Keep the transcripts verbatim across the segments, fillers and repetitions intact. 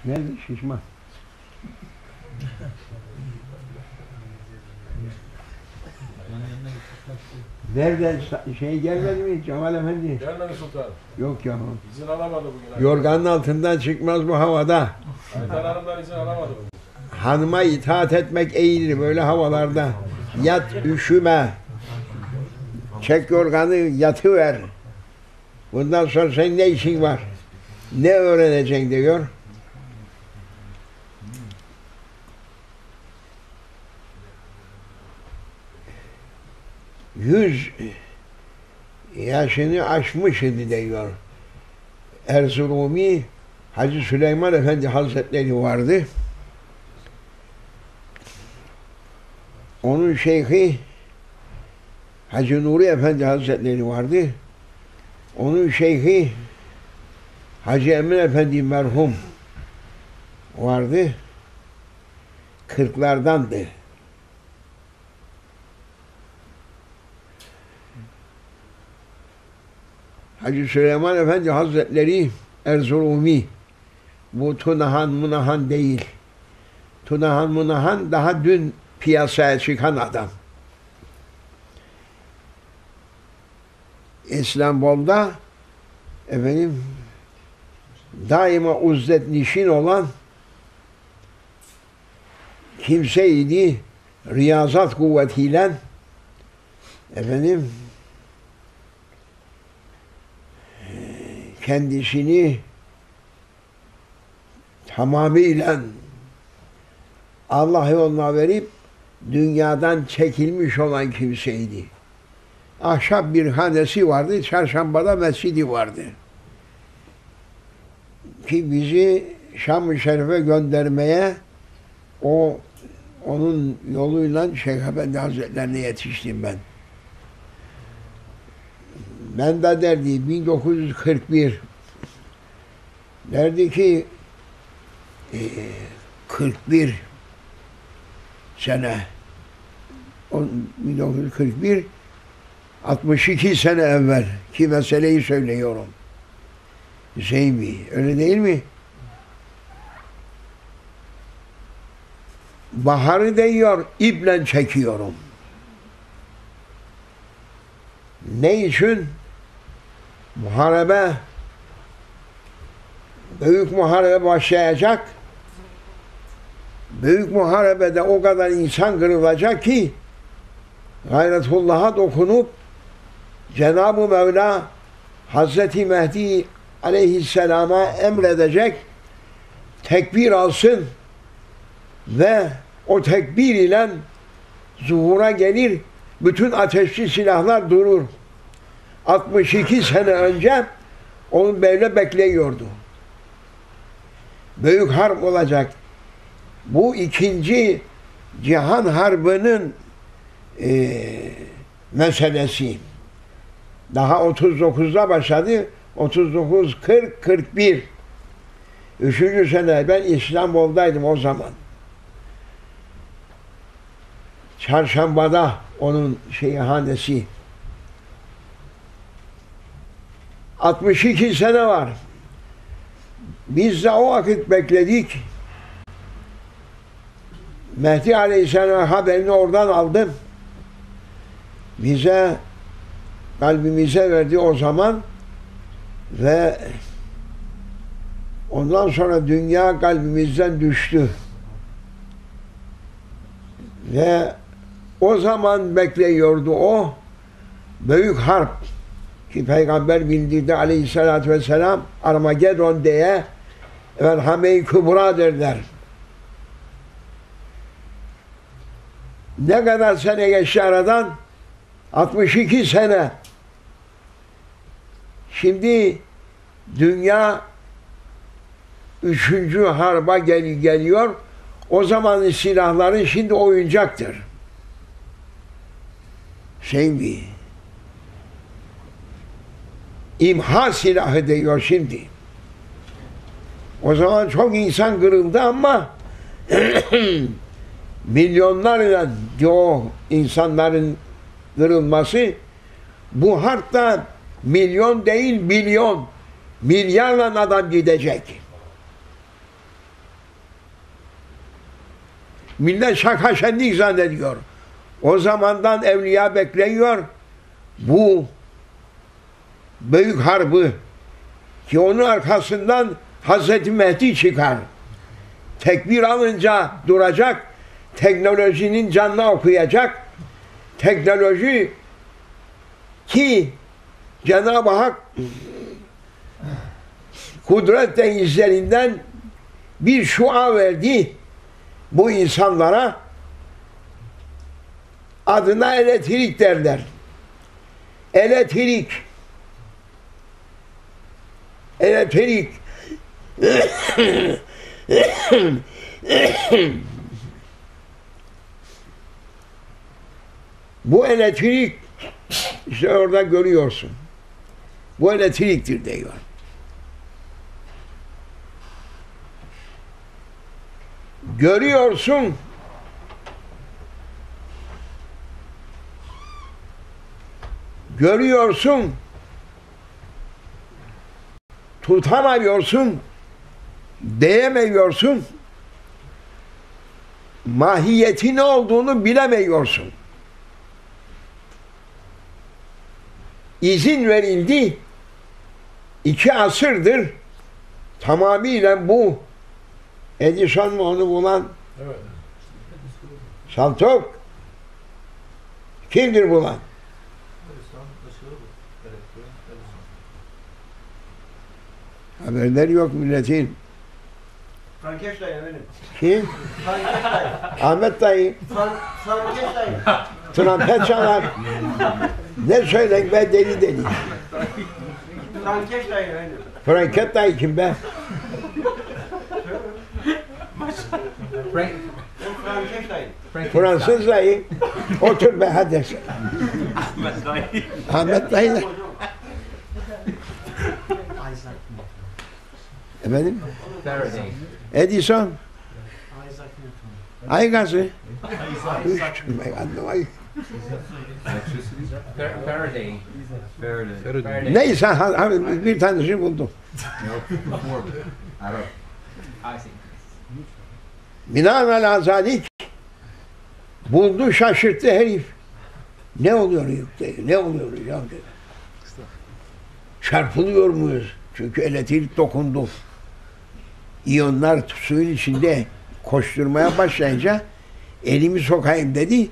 Nerede şişman? Nerede şey gelmedi mi Cemal Efendi? Gelmedi sultanım. Yok ya. İzin alamadı bugün. Yorganın altından çıkmaz bu havada. Aytan Hanım'dan izin alamadı bugün. Hanıma itaat etmek iyidir böyle havalarda. Yat, üşüme. Çek yorganı, yatıver. Bundan sonra senin ne işin var? Ne öğreneceksin diyor. Yüz yaşını aşmış idi diyor. Erzurumi Hacı Süleyman Efendi Hazretleri vardı. Onun şeyhi Hacı Nuri Efendi Hazretleri vardı. Onun şeyhi Hacı Emin Efendi merhum vardı. Kırklardandı. Hacı Süleyman Efendi Hazretleri Erzurumi. Bu Tunahan Munahan değil. Tunahan Munahan daha dün piyasaya çıkan adam. İstanbul'da efendim daima uzdet nişin olan kimseydi, riyazat kuvvetiyle efendim kendisini tamamıyla Allah yoluna verip dünyadan çekilmiş olan kimseydi. Ahşap bir hanesi vardı, Çarşamba'da mescidi vardı. Ki bizi Şam-ı Şerif'e göndermeye o onun yoluyla Şeyh Efendi Hazretlerine yetiştim ben. Ben de derdi bin dokuz yüz kırk bir derdi ki e, kırk bir sene bin dokuz yüz kırk bir altmış iki sene evvel ki meseleyi söylüyorum. Hüseyin Bey, öyle değil mi? Baharı değiyor, iple çekiyorum. Ne için? Muharebe, büyük muharebe başlayacak. Büyük muharebede o kadar insan kırılacak ki gayretullah'a dokunup Cenab-ı Mevla Hazreti Mehdi aleyhisselama emredecek, tekbir alsın ve o tekbir ile zuhura gelir, bütün ateşli silahlar durur. altmış iki sene önce onu böyle bekliyordu. Büyük harp olacak. Bu ikinci Cihan Harbi'nin e, meselesi. Daha otuz dokuzda başladı. otuz dokuz, kırk, kırk bir. Üçüncü sene ben İstanbul'daydım o zaman. Çarşamba'da onun şeyhanesi. altmış iki sene var. Biz de o vakit bekledik. Mehdi Aleyhisselam haberini oradan aldım. Bize, kalbimize verdi o zaman ve ondan sonra dünya kalbimizden düştü. Ve o zaman bekliyordu o büyük harp ki Peygamber bildirdi Aleyhisselatü Vesselam Armagedon diye Velhame-i Kübra derler. Ne kadar sene geçti aradan? altmış iki sene. Şimdi dünya üçüncü harba gel geliyor. O zamanın silahları şimdi oyuncaktır. Şimdi imha silahı diyor şimdi. O zaman çok insan kırıldı ama milyonlarla o insanların kırılması, bu harpta milyon değil milyon, milyarla adam gidecek. Millet şaka şenlik zannediyor. O zamandan evliya bekliyor. Bu büyük harbı ki onun arkasından Hazreti Mehdi çıkar. Tekbir alınca duracak. Teknolojinin canını okuyacak. Teknoloji ki Cenab-ı Hak kudret denizlerinden bir şua verdi bu insanlara. Adına elektrik derler. Elektrik. Elektrik. Bu elektrik işte orada görüyorsun. Bu elektriktir diyor. Görüyorsun. Görüyorsun. Tutamıyorsun. Değemiyorsun. Mahiyeti ne olduğunu bilemiyorsun. İzin verildi. İki asırdır tamamıyla bu Edison mu onu bulan? Evet. Saltok. Kimdir bulan? Haberleri yok milletin. Frankeş dayı efendim. Kim? Frankeş dayı. Ahmet dayı. Fran Frankeş dayı. Trompet çalar. Ne söylen be deli deli. Frankeş dayı efendim. Franket dayı kim be? Frank, O Frankeş dayı. Fransız dayı. Otur be hadi. Ahmet dayı da. Efendim? Faraday. Edison. Ay gazı. Üç. Ay. Far- Faraday. Faraday. Faraday. Neyse ha- ha- bir tanesini buldum. I see. Binaenaleyh zalik buldu şaşırttı herif. Ne oluyor yükte? Ne oluyor ya dedi. Çarpılıyor muyuz? Çünkü elektrik dokundu. İyonlar suyun içinde koşturmaya başlayınca elimi sokayım dedi.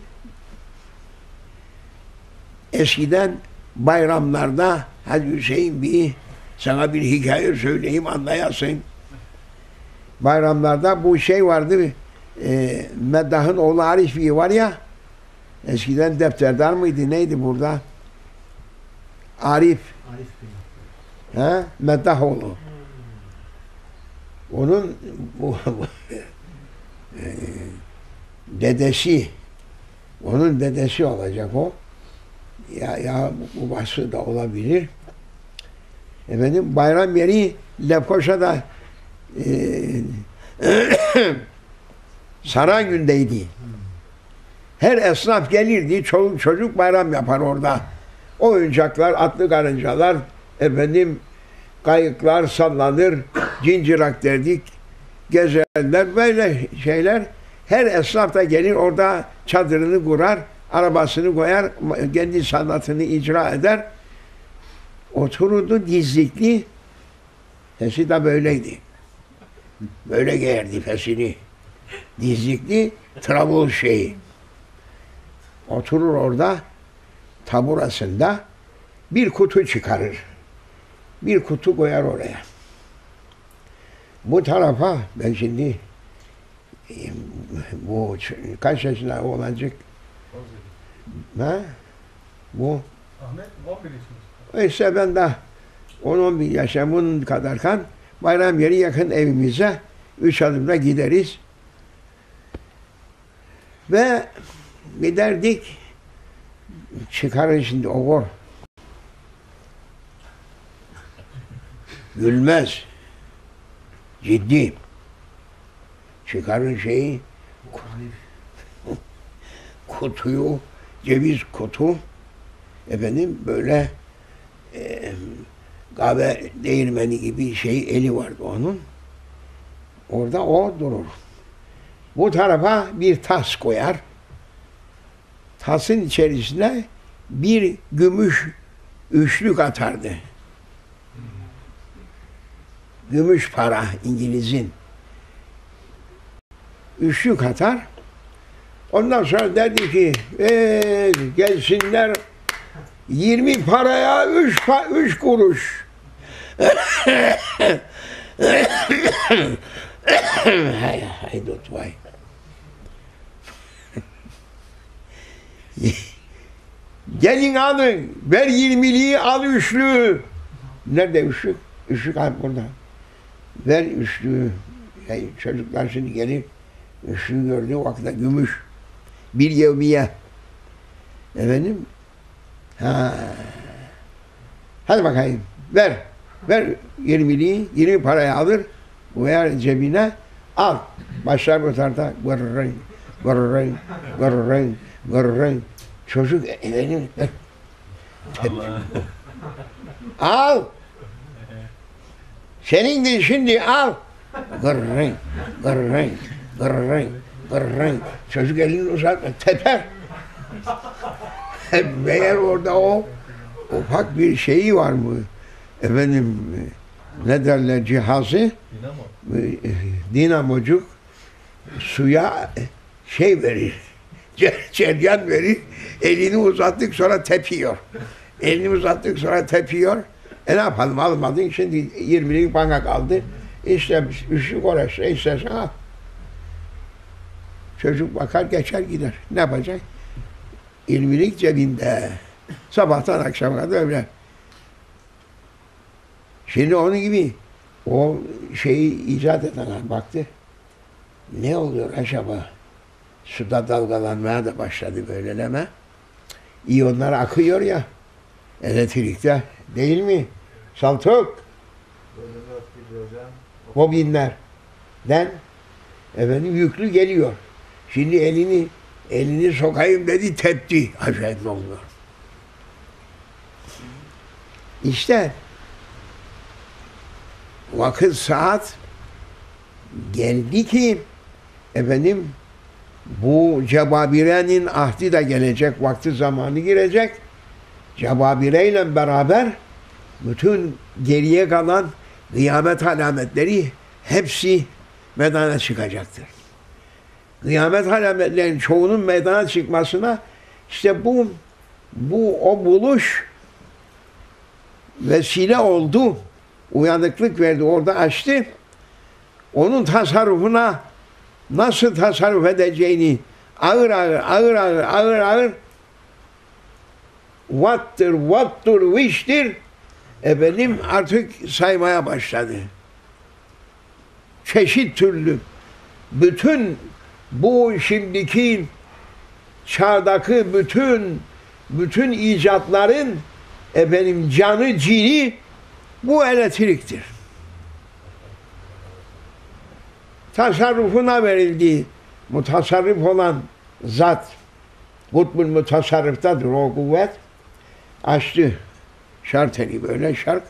Eskiden bayramlarda hadi Hüseyin bir sana bir hikaye söyleyeyim anlayasın. Bayramlarda bu şey vardı. E, Meddah'ın oğlu Arif Bey var ya eskiden defterdar mıydı neydi burada? Arif. Arif Bey. Ha? Meddahoğlu. Onun bu, bu e, dedesi onun dedesi olacak o. Ya ya bu babası da olabilir. Efendim bayram yeri Lefkoşa'da e, Saraygül'deydi. Her esnaf gelirdi, çoluk çocuk bayram yapar orada. Oyuncaklar, atlı karıncalar, efendim kayıklar sallanır, cincirak derdik, gezerler, böyle şeyler. Her esnaf da gelir orada çadırını kurar, arabasını koyar, kendi sanatını icra eder. Otururdu dizlikli, sesi de böyleydi. Böyle giyerdi fesini. Dizlikli, trabul şeyi. Oturur orada, taburasında bir kutu çıkarır. Bir kutu koyar oraya. Bu tarafa, ben şimdi bu kaç yaşında olacak? Ha? Bu? Ahmet on bir yaşında. İşte ben de on on bir yaşamın kadarken bayram yeri yakın evimize üç adımda gideriz. Ve giderdik çıkarın şimdi oğur. Gülmez. Ciddi. Çıkarın şeyi kutuyu, ceviz kutu efendim böyle e, kahve değirmeni gibi şey eli vardı onun. Orada o durur. Bu tarafa bir tas koyar. Tasın içerisine bir gümüş üçlük atardı. Gümüş para İngiliz'in. Üçlük atar. Ondan sonra derdi ki ee, gelsinler yirmi paraya üç, pa üç kuruş. hay hay dot vay. Gelin alın, ver yirmiliği, al üçlüğü. Nerede üçlük? Üçlük abi burada. Ver üçlüğü. Yani çocuklar şimdi gelir, üçlüğü gördüğü vakitte gümüş. Bir yevmiye. Efendim? Ha. Hadi bakayım, ver. Ver yirmiliği, yirmi parayı alır, koyar cebine, al. Başlar bu tarafta, gırrın, gırrın, gırrın, gırrın. Çocuk efendim, al. Senindir şimdi, al. Gırrın, gırrın, gırrın, gırrın. Çocuk elini uzatma, teper. Meğer orada o ufak bir şeyi var mı? Efendim, ne derler cihazı? Dinamo. Dinamocuk suya şey verir. Ceryan verir. Elini uzattık sonra tepiyor. Elini uzattık sonra tepiyor. E ne yapalım, almadın, şimdi yirmilik bana kaldı. İşte üçlük orası, istersen al. Çocuk bakar geçer gider. Ne yapacak? yirmilik cebinde. Sabahtan akşama kadar öyle. Şimdi onun gibi o şeyi icat edenler baktı. Ne oluyor acaba? Suda dalgalanmaya da başladı böyleleme. İyonlar akıyor ya elektrikte, değil mi? Saltuk. Bobinlerden efendim yüklü geliyor. Şimdi elini elini sokayım dedi, tepti. Acayip oluyor. İşte vakit saat geldi ki efendim bu Cebabire'nin ahdi de gelecek, vakti zamanı girecek. Cebabire ile beraber bütün geriye kalan kıyamet alametleri hepsi meydana çıkacaktır. Kıyamet alametlerinin çoğunun meydana çıkmasına işte bu bu o buluş vesile oldu. Uyanıklık verdi, orada açtı. Onun tasarrufuna nasıl tasarruf edeceğini ağır ağır, ağır ağır, ağır ağır what'tır, what'tur, which'tir efendim artık saymaya başladı. Çeşit türlü bütün bu şimdiki çağdaki bütün bütün icatların efendim canı cini bu elektriktir. Tasarrufuna verildiği mutasarrif olan zat kutbul mutasarrıftadır o kuvvet. Açtı şarteli böyle şark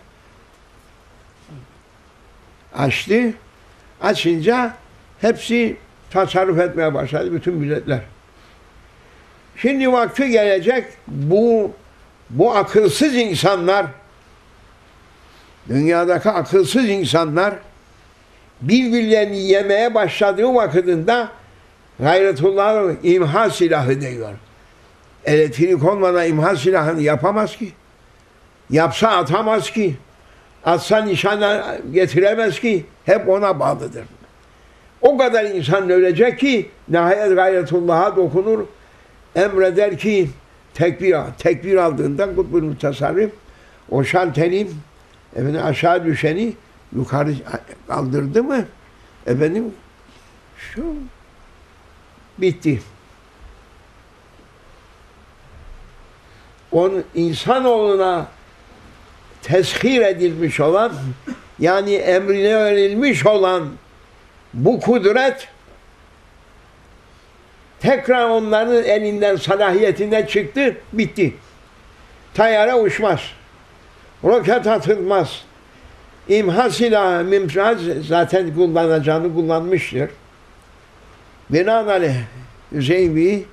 açtı. Açınca hepsi tasarruf etmeye başladı bütün milletler. Şimdi vakti gelecek bu bu akılsız insanlar, dünyadaki akılsız insanlar birbirlerini yemeye başladığı vakitinde Gayretullah'ın imha silahı diyor. Elektrik olmadan imha silahını yapamaz ki. Yapsa atamaz ki. Atsa nişana getiremez ki. Hep ona bağlıdır. O kadar insan ölecek ki nihayet Gayretullah'a dokunur. Emreder ki tekbir al. Tekbir aldığında kutbul mutasarrif o şalteri efendim aşağı düşeni yukarı kaldırdı mı efendim şu bitti. Onun insanoğluna teshir edilmiş olan yani emrine verilmiş olan bu kudret tekrar onların elinden salahiyetinden çıktı, bitti. Tayyare uçmaz. Roket atılmaz. İmha silahı, mimsaz zaten kullanacağını kullanmıştır. Binaenaleyh Hüseyin Bey,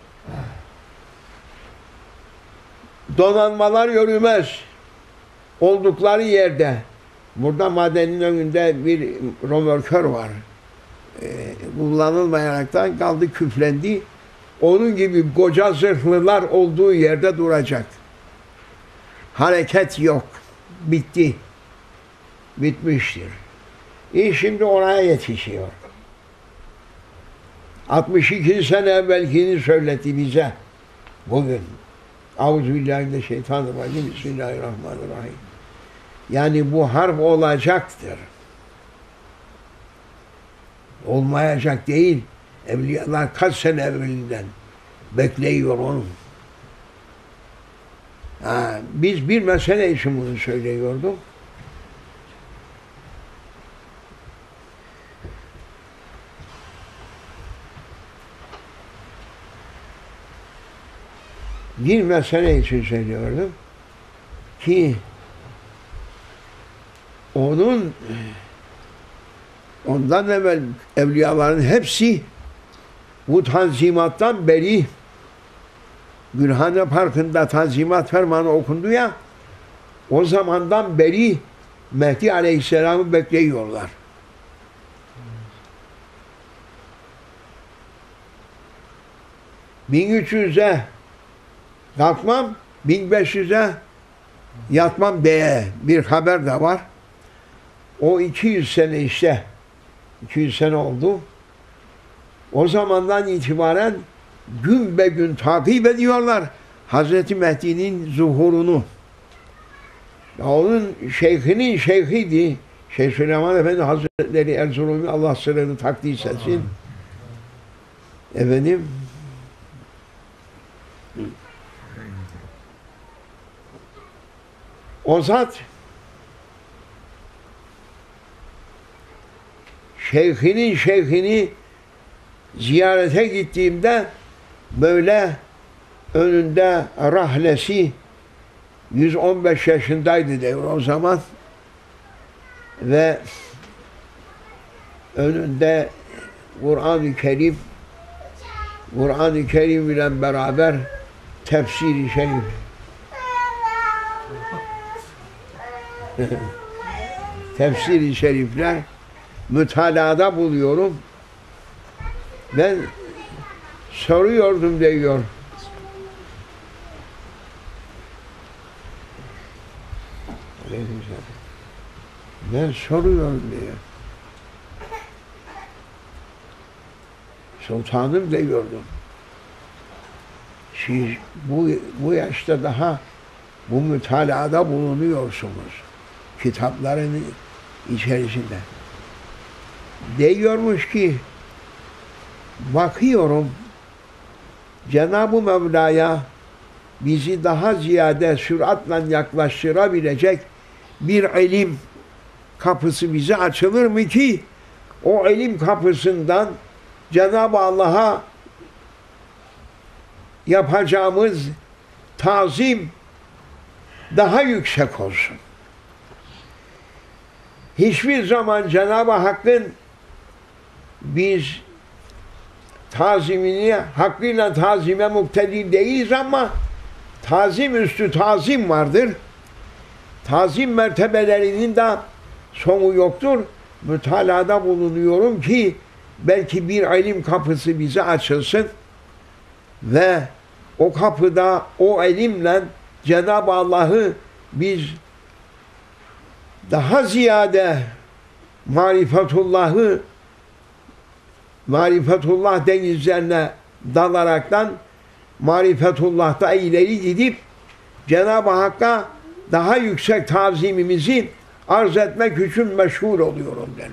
donanmalar yürümez. Oldukları yerde, burada madenin önünde bir römorkör var. Ee, kullanılmayaraktan kaldı, küflendi. Onun gibi koca zırhlılar olduğu yerde duracak. Hareket yok. Bitti. Bitmiştir. İş şimdi oraya yetişiyor. altmış iki sene evvelkini söyletti bize bugün. Euzubillahimineşşeytanirracim. Bismillahirrahmanirrahim. Yani bu harp olacaktır. Olmayacak değil. Evliyalar kaç sene evvelinden bekliyor onu. Ha, biz bir mesele için bunu söylüyorduk. Bir mesele için söylüyordum ki onun ondan evvel evliyaların hepsi bu tanzimattan beri Gülhane Parkı'nda tanzimat fermanı okundu ya, o zamandan beri Mehdi Aleyhisselam'ı bekliyorlar. bin üç yüze kalkmam, bin beş yüze yatmam diye bir haber de var. O iki yüz sene işte, iki yüz sene oldu. O zamandan itibaren gün be gün takip ediyorlar Hazreti Mehdi'nin zuhurunu. Ya onun şeyhinin şeyhiydi. Şeyh Süleyman Efendi Hazretleri Erzurum'u Allah sırrını takdis etsin. Efendim o zat şeyhinin şeyhini ziyarete gittiğimde böyle önünde rahlesi yüz on beş yaşındaydı devre o zaman ve önünde Kur'an-ı Kerim Kur'an-ı Kerim ile beraber tefsir-i şerif tefsir-i şerifler mütalada buluyorum. Ben soruyordum diyor. Ben soruyorum diyor. Sultanım diyordum. Siz bu, bu yaşta daha bu mütalada bulunuyorsunuz. Kitapların içerisinde. Diyormuş ki bakıyorum Cenab-ı Mevla'ya bizi daha ziyade süratle yaklaştırabilecek bir ilim kapısı bize açılır mı ki o ilim kapısından Cenab-ı Allah'a yapacağımız tazim daha yüksek olsun. Hiçbir zaman Cenab-ı Hakk'ın biz tazimini hakkıyla tazime muktedi değiliz ama tazim üstü tazim vardır. Tazim mertebelerinin de sonu yoktur. Mütalada bulunuyorum ki belki bir ilim kapısı bize açılsın ve o kapıda o ilimle Cenab-ı Allah'ı biz daha ziyade marifetullah'ı marifetullah denizlerine dalaraktan marifetullah'ta ileri gidip Cenab-ı Hakk'a daha yüksek tazimimizi arz etmek için meşgul oluyorum dermiş.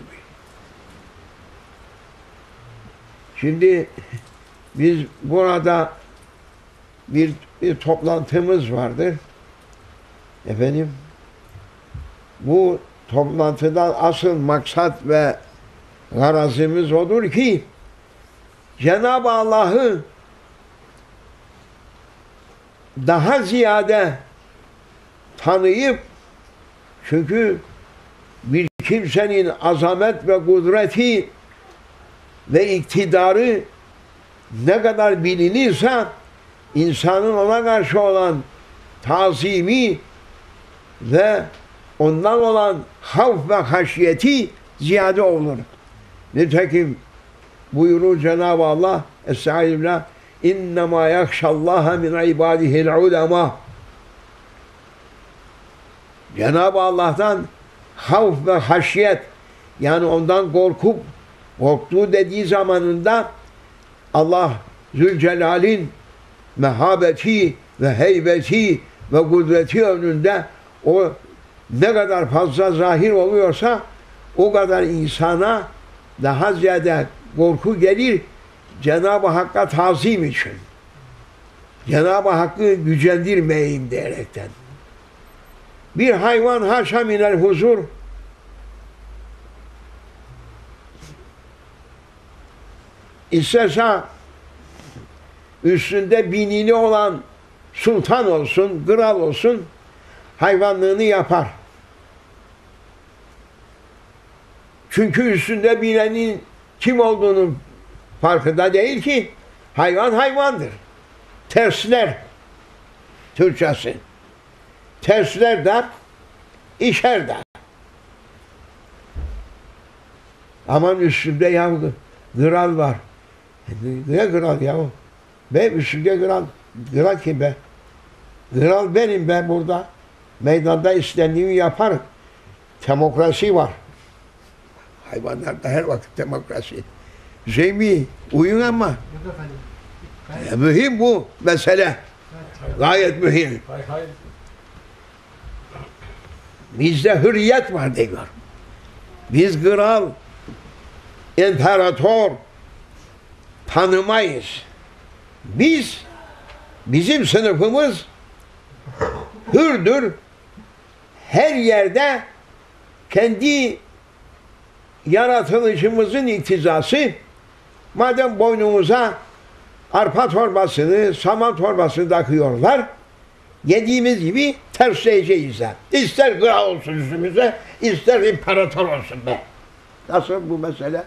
Şimdi biz burada bir, bir toplantımız vardır. Efendim bu toplantıdan asıl maksat ve garazımız odur ki Cenab-ı Allah'ı daha ziyade tanıyıp çünkü bir kimsenin azamet ve kudreti ve iktidarı ne kadar bilinirse insanın ona karşı olan tazimi ve ondan olan havf ve haşiyeti ziyade olur. Nitekim buyurur Cenab-ı Allah Estağfirullah İnnemâ yakşallâhe min ibâdihil ulema. Cenab-ı Allah'tan havf ve haşiyet, yani ondan korkup korktuğu dediği zamanında Allah Zülcelal'in mehabeti ve heybeti ve kudreti önünde o ne kadar fazla zahir oluyorsa o kadar insana daha ziyade korku gelir Cenab-ı Hakk'a tazim için. Cenab-ı Hakk'ı gücendirmeyeyim diyerekten. Bir hayvan haşa minel huzur İsterse üstünde binini olan sultan olsun, kral olsun, hayvanlığını yapar. Çünkü üstünde binenin kim olduğunu farkında değil ki. Hayvan hayvandır. Tersler Türkçesi. Tersler der, işer der. Aman üstünde ya kral var. Ne kral ya? Be üstünde kral. Kral kim be? Kral benim be burada. Meydanda istendiğimi yaparım. Demokrasi var. Hayvanlarda her vakit demokrasi. Zeymi, uyun ama. E, mühim bu mesele. Gayet mühim. Bizde hürriyet var diyor. Biz kral, imparator tanımayız. Biz, bizim sınıfımız hürdür. Her yerde kendi yaratılışımızın iktizası, madem boynumuza arpa torbasını, saman torbasını takıyorlar, yediğimiz gibi tersleyeceğiz de. İster kral olsun üstümüze, ister imparator olsun be. Nasıl bu mesele?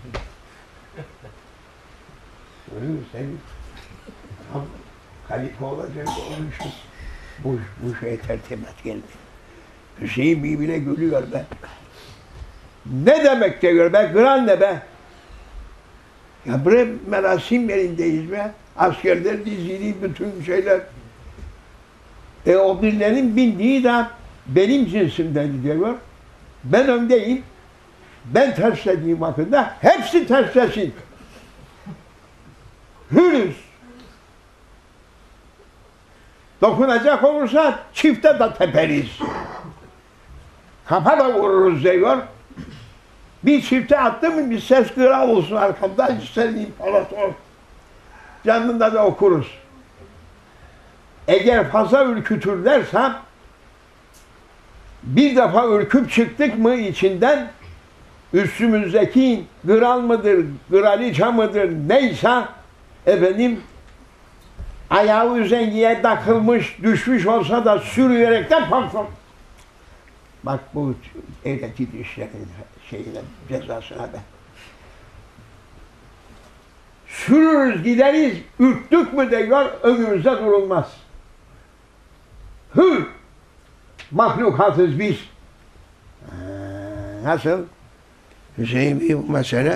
Sen tam kalife olacak olmuşsun. Bu, bu şey tertemiz geldi. Hüseyin birbirine gülüyor be. Ne demek diyor be? Kral ne be? Ya bre merasim yerindeyiz be. Askerler dizili bütün şeyler. E o birilerinin bindiği de benim cinsimden diyor. Ben öndeyim. Ben terslediğim vakitte hepsi terslesin. Hürüz. Dokunacak olursa çifte de teperiz. Kafa da vururuz diyor. Bir çifte attı mı bir ses kral olsun arkamda, ister imparator. Canında da okuruz. Eğer fazla ürkütürlerse bir defa ürküp çıktık mı içinden üstümüzdeki kral mıdır, kraliçe mıdır neyse efendim ayağı üzengiye takılmış, düşmüş olsa da sürüyerekten patlar. Bak bu eğreti düşlerin şeyine, cezasına be. Sürürüz gideriz, ürktük mü diyor, önümüzde durulmaz. Hür mahlukatız biz. Ee, nasıl? Hüseyin bir mesele.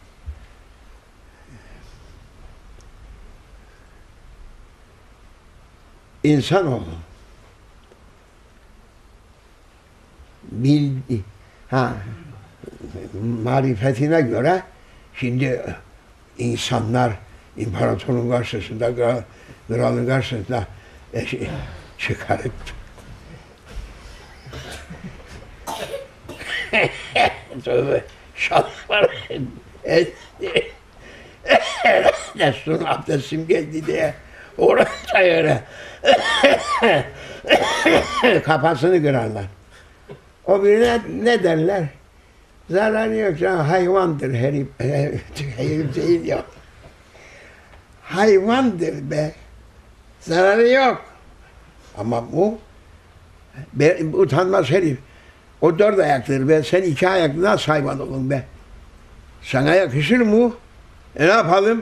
İnsanoğlu bil, ha, marifetine göre şimdi insanlar imparatorun karşısında, kral, kralın karşısında e, şey, çıkarıp tövbe şalvar Resul'un abdestim geldi diye oraya yere kafasını kırarlar. O birine ne derler? Zararı yok canım, hayvandır herif, herif değil ya. Hayvandır be. Zararı yok. Ama bu be, utanmaz herif. O dört ayaktır be. Sen iki ayaklı nasıl hayvan olun be? Sana yakışır mı? E ne yapalım?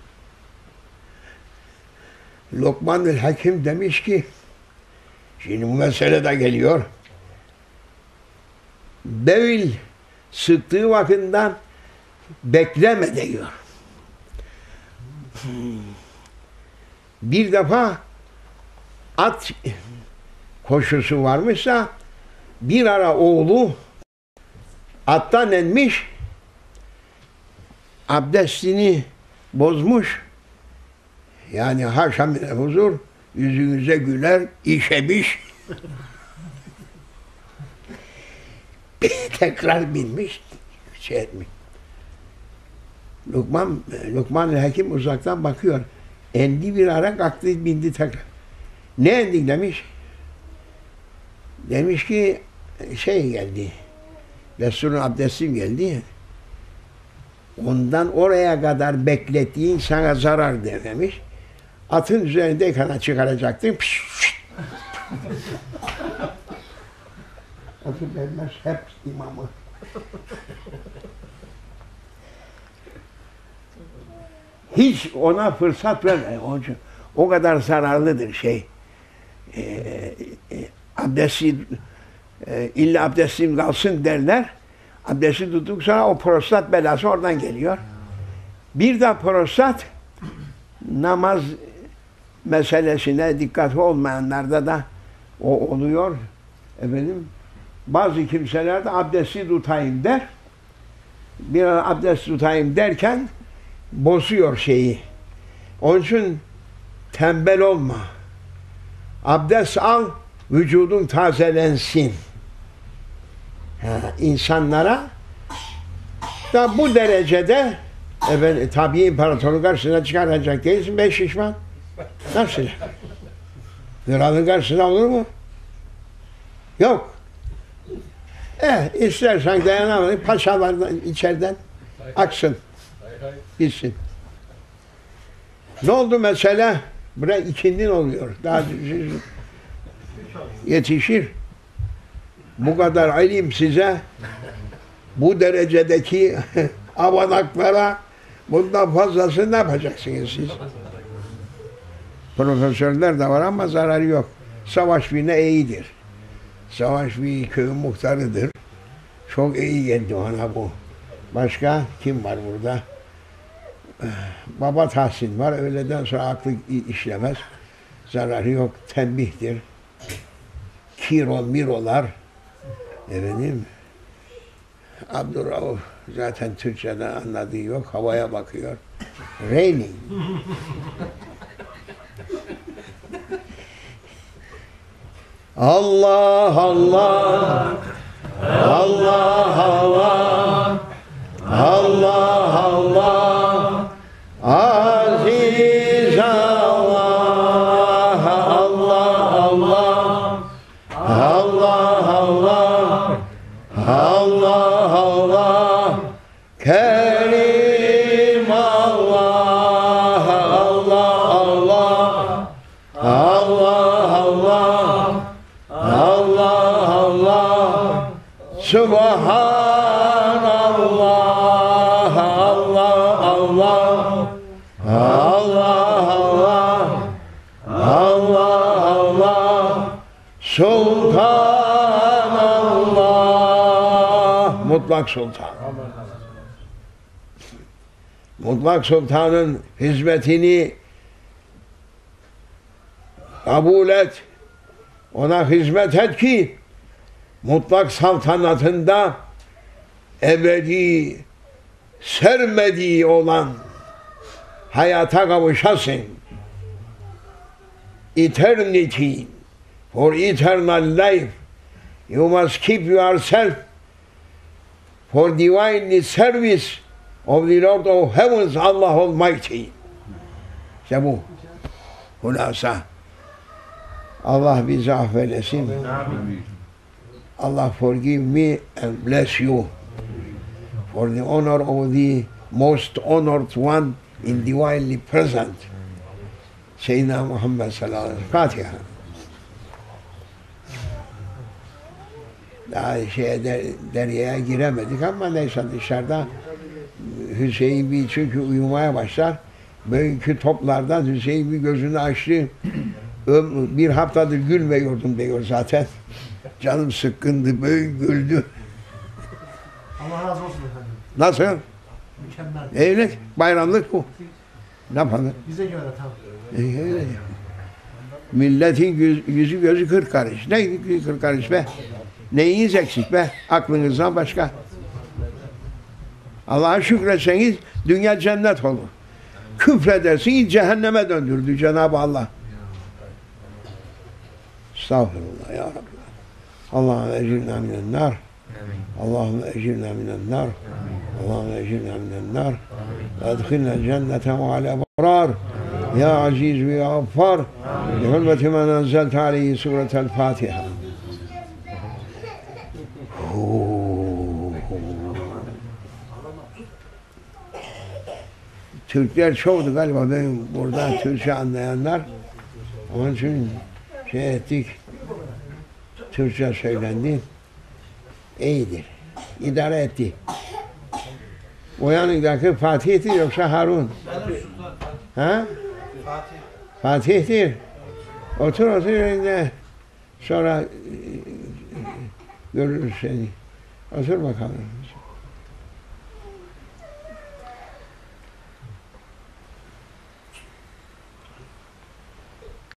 Lokman-ül Hakim demiş ki, şimdi bu mesele de geliyor. Bevil sıktığı vaktinden bekleme diyor. Bir defa at koşusu varmışsa bir ara oğlu attan inmiş, abdestini bozmuş. Yani haşa mine huzur, yüzünüze güler, işemiş. Tekrar binmiş, şey etmiş. Lokman, Lokman-ı Hakim uzaktan bakıyor. Endi bir ara kalktı, bindi tekrar. Ne endin demiş? Demiş ki şey geldi. Resul'ün abdestim geldi. Ondan oraya kadar beklettiğin sana zarar dememiş. Atın üzerindeyken çıkaracaktın. Atı vermez hep imamı. Hiç ona fırsat verme. Onun için o kadar zararlıdır şey. Ee, e, abdesti e, illa abdestim kalsın derler. Abdesti tuttuk sonra o prostat belası oradan geliyor. Bir de prostat namaz meselesine dikkatli olmayanlarda da o oluyor. Efendim bazı kimseler de abdesti tutayım der. Bir ara abdest tutayım derken bozuyor şeyi. Onun için tembel olma. Abdest al, vücudun tazelensin. Ha, insanlara da bu derecede efendim, tabi imparatorun karşısına çıkaracak değilsin beş şişman. Nasıl? Kralın karşısına olur mu? Yok. Eh, istersen dayanamadın, paşalardan içeriden aksın. Gitsin. Ne oldu mesela? Buraya ikindin oluyor. Daha yetişir. Bu kadar ilim size, bu derecedeki avanaklara bundan fazlasını ne yapacaksınız siz? Profesörler de var ama zararı yok. Savaş birine iyidir. Savaş bir köyün muhtarıdır. Çok iyi geldi ona bu. Başka kim var burada? Baba Tahsin var. Öğleden sonra aklı işlemez. Zararı yok. Tembihtir. Kiro mirolar. Efendim Abdurrauf zaten Türkçe'den anladığı yok. Havaya bakıyor. Raining. Allah Allah Allah Allah Allah Allah Aziz Allah Allah Allah Allah Allah Allah Allah Kerim Allah Allah Allah Allah Allah Allah Allah Subhanallah Allah Allah Allah Allah Allah Allah Sultanallah Mutlak Sultan. Mutlak Sultan'ın hizmetini kabul et. Ona hizmet et ki mutlak saltanatında ebedi sermediği olan hayata kavuşasın. Eternity for eternal life. You must keep yourself for divine service of the Lord of Heavens, Allah Almighty. İşte bu. Hulasa. Allah bizi affeylesin. Allah forgive me and bless you for the honor of the most honored one in divinely present. Seyyidina Muhammed sallallahu aleyhi ve sellem. Fatiha. Daha şeye der, deryaya giremedik ama neyse dışarıda Hüseyin çünkü uyumaya başlar. Böyleki toplardan Hüseyin bir gözünü açtı. Bir haftadır gülmüyordum diyor zaten. Canım sıkkındı, böyle güldü. Allah razı olsun efendim. Nasıl? Mükemmel. Öyle, bayramlık bu. Ne yapalım? Bize göre tabii. E, öyle. Milletin yüz, yüzü gözü kırk karış. Ne kırk karış be? Neyiniz eksik be? Aklınızdan başka. Allah'a şükretseniz dünya cennet olur. Küfredersiniz cehenneme döndürdü Cenab-ı Allah. Estağfurullah ya Rabbi. Allahümme ecirna minennar. Allahümme ecirna minennar. Allahümme ecirna minennar. Edkhilna cennete ma'al ebrar. Ya aziz ve ya gaffar. Bi hürmeti men enzelte aleyhi suretel Fatiha. Türkler çoktu galiba benim burada Türkçe anlayanlar. Onun için şey ettik. Türkçe söylendi. İyidir. İdare etti. O yanındaki Fatih'tir yoksa Harun? Ha? Fatih. Fatih'tir. Otur otur yerinde. Sonra e, görürüz seni. Otur bakalım.